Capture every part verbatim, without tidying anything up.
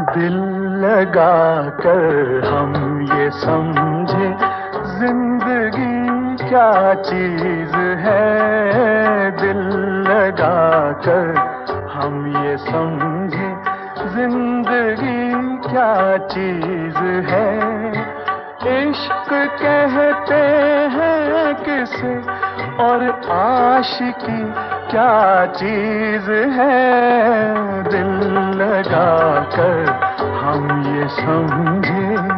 दिल लगा कर हम ये समझे जिंदगी क्या चीज है। दिल लगा कर हम ये समझे जिंदगी क्या चीज है। इश्क कहते हैं किसे और आशिकी क्या चीज है। दिल लगा कर हम ये समझे।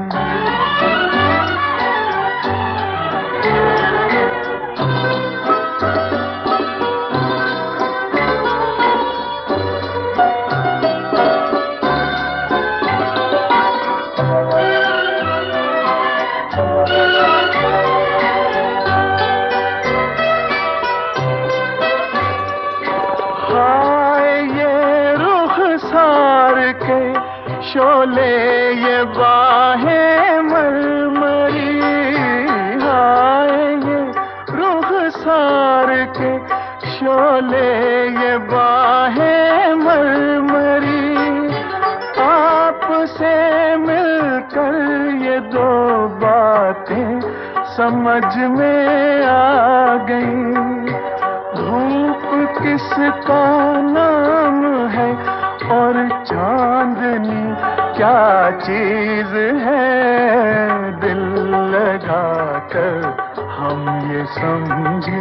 शोले ये बाहें मरमरी, हाय ये रुखसार के शोले ये बाहें मरमरी। आपसे मिलकर ये दो बातें समझ में आ गई। धूप किसका नाम है और चांदनी क्या चीज है। दिल लगा कर हम ये समझे।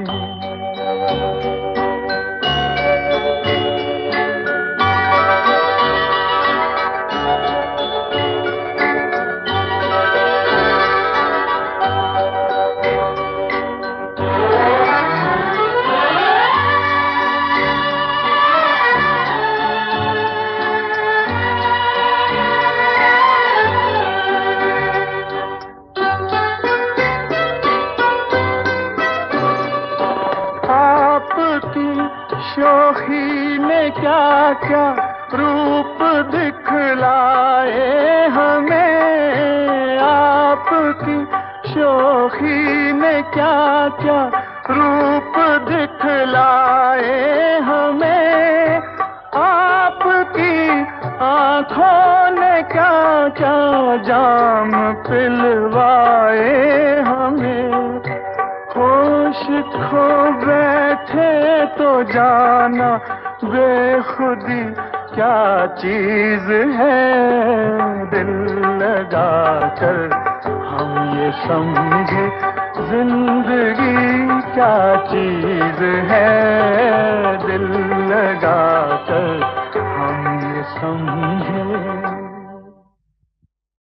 शोखी ने क्या क्या रूप दिखलाए हमें। आपकी शोखी ने क्या क्या रूप दिखलाए हमें। आपकी आंखों ने क्या क्या जाम पिलवाए हमें। होश खो बैठे तो जाना बेखुदी क्या चीज है। दिल लगा कर हम ये समझे जिंदगी क्या चीज